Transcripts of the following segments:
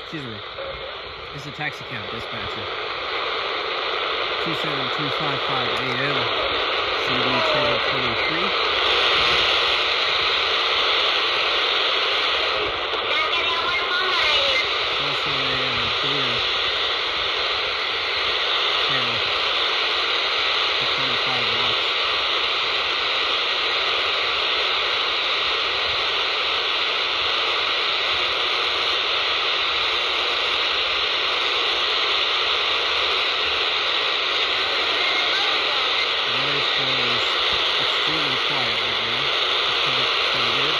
Excuse me. This is a taxi cab dispatcher. 27255 AM. CD channel 23. Also a data channel for 25 watts. Extremely quiet right now. It's pretty good.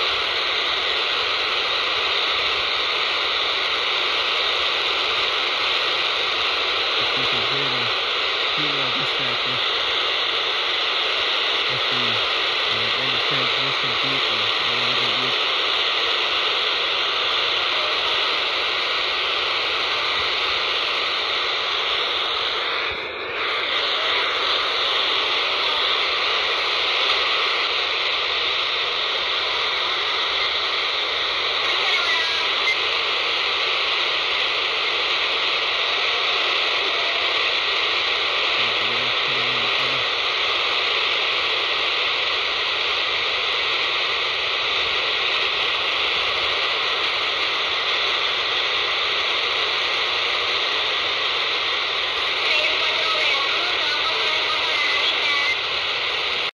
If you can hear the female dispatcher with the transmission beep and the audio beep.